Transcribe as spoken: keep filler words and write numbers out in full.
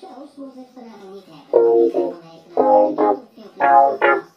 Zelfs mocht het vandaag niet hebben. Niet van de evenaar. Veel plezier.